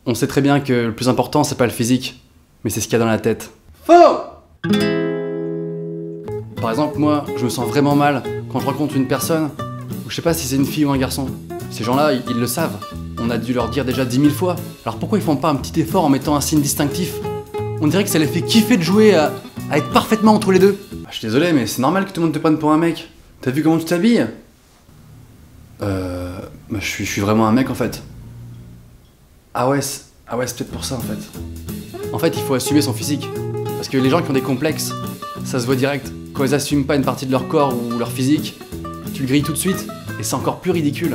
On sait très bien que le plus important, c'est pas le physique, mais c'est ce qu'il y a dans la tête. Faux! Par exemple, moi, je me sens vraiment mal quand je rencontre une personne, ou je sais pas si c'est une fille ou un garçon. Ces gens-là, ils le savent. On a dû leur dire déjà 10 000 fois. Alors pourquoi ils font pas un petit effort en mettant un signe distinctif? On dirait que ça les fait kiffer de jouer à être parfaitement entre les deux. Bah, je suis désolé, mais c'est normal que tout le monde te prenne pour un mec. T'as vu comment tu t'habilles? Bah, je suis vraiment un mec en fait. Ah ouais, c'est peut-être pour ça en fait. En fait, il faut assumer son physique. Parce que les gens qui ont des complexes, ça se voit direct. Quand ils assument pas une partie de leur corps ou leur physique, tu le grilles tout de suite, et c'est encore plus ridicule.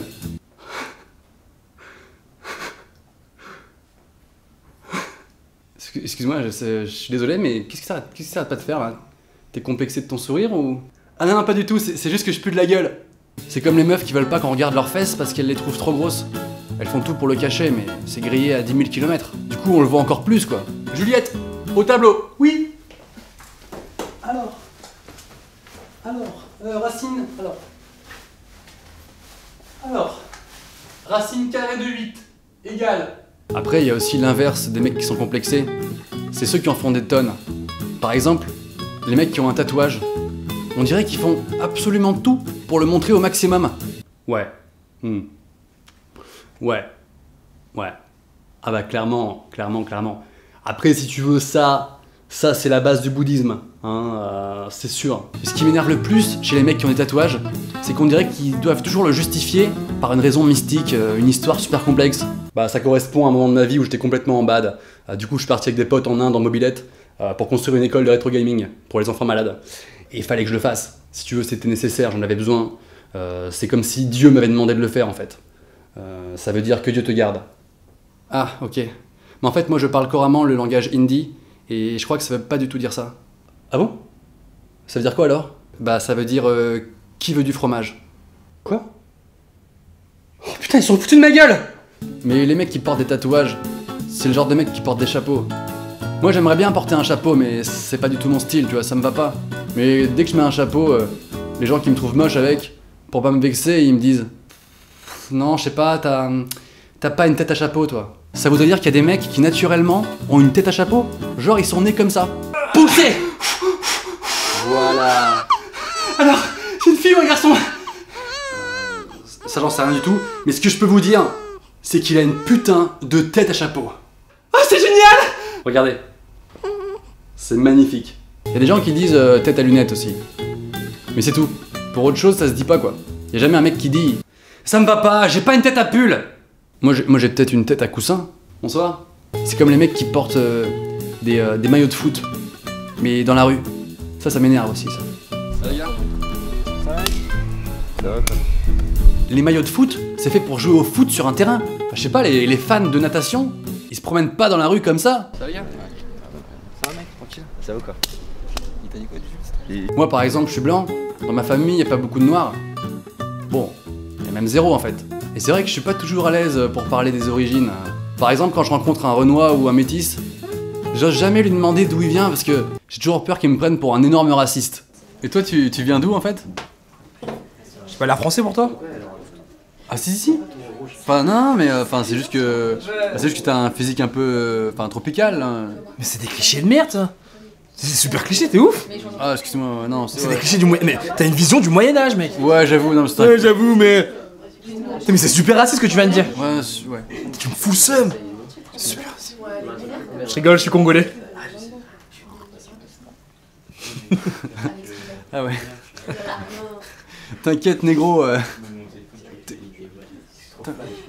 Excuse-moi, je suis désolé, mais qu'est-ce que ça arrête pas de faire là? T'es complexé de ton sourire ou... Ah non, pas du tout, c'est juste que je pue de la gueule. C'est comme les meufs qui veulent pas qu'on regarde leurs fesses parce qu'elles les trouvent trop grosses. Elles font tout pour le cacher, mais c'est grillé à 10 000 km. Du coup, on le voit encore plus quoi. Juliette, au tableau. Oui. Racine, racine carrée de 8 égale. Après, il y a aussi l'inverse des mecs qui sont complexés. C'est ceux qui en font des tonnes. Par exemple, les mecs qui ont un tatouage. On dirait qu'ils font absolument tout pour le montrer au maximum. Ouais. Ouais. Ah bah clairement. Après, si tu veux ça c'est la base du bouddhisme, hein, c'est sûr. Ce qui m'énerve le plus chez les mecs qui ont des tatouages, c'est qu'on dirait qu'ils doivent toujours le justifier par une raison mystique, une histoire super complexe. Bah ça correspond à un moment de ma vie où j'étais complètement en bad. Du coup je suis parti avec des potes en Inde en mobilette pour construire une école de rétro gaming pour les enfants malades. Et il fallait que je le fasse. Si tu veux, c'était nécessaire, j'en avais besoin. C'est comme si Dieu m'avait demandé de le faire en fait. Ça veut dire que Dieu te garde. Ah ok. Mais en fait moi je parle couramment le langage hindi. Et je crois que ça veut pas du tout dire ça. Ah bon? Ça veut dire quoi alors? Bah ça veut dire qui veut du fromage. Quoi? Oh putain, ils sont foutus de ma gueule! Mais les mecs qui portent des tatouages, c'est le genre de mecs qui portent des chapeaux. Moi j'aimerais bien porter un chapeau, mais c'est pas du tout mon style, tu vois, ça me va pas. Mais dès que je mets un chapeau, les gens qui me trouvent moche avec, pour pas me vexer, ils me disent non, je sais pas, t'as pas une tête à chapeau toi. Ça voudrait dire qu'il y a des mecs qui naturellement ont une tête à chapeau. Genre ils sont nés comme ça. Poussez! Voilà. Alors, c'est une fille ou un garçon? Ça j'en sais rien du tout, mais ce que je peux vous dire, c'est qu'il a une putain de tête à chapeau. Oh c'est génial! Regardez. C'est magnifique. Il y a des gens qui disent tête à lunettes aussi. Mais c'est tout. Pour autre chose, ça se dit pas quoi. Y a jamais un mec qui dit ça me va pas, j'ai pas une tête à pull. Moi j'ai peut-être une tête à coussin. Bonsoir. C'est comme les mecs qui portent des maillots de foot, mais dans la rue. Ça m'énerve aussi ça. Ça va les gars? Ça va? Ça va quoi? Les maillots de foot, c'est fait pour jouer au foot sur un terrain. Enfin, je sais pas, les fans de natation, ils se promènent pas dans la rue comme ça. Ça va les gars? Ça va mec, tranquille? Ça va quoi? Il t'a dit quoi du juste? Moi par exemple, je suis blanc. Dans ma famille, y a pas beaucoup de noirs. Bon, y a même zéro en fait. Et c'est vrai que je suis pas toujours à l'aise pour parler des origines. Par exemple, quand je rencontre un Renois ou un métis, j'ose jamais lui demander d'où il vient parce que j'ai toujours peur qu'il me prenne pour un énorme raciste. Et toi, tu viens d'où en fait? J'ai pas l'air français pour toi? Ah si. Enfin non, mais c'est juste que t'as un physique un peu tropical. Hein. Mais c'est des clichés de merde ça. C'est super cliché, t'es ouf. Ah excuse-moi, non. C'est des clichés du Moyen... Mais t'as une vision du Moyen-Âge mec. Ouais j'avoue, non mais c'est... Ouais j'avoue mais... Putain, mais c'est super raciste ce que tu viens de dire. Ouais. Tu me fous le seum. C'est super raciste. Je rigole, je suis congolais. Ah ouais. T'inquiète négro.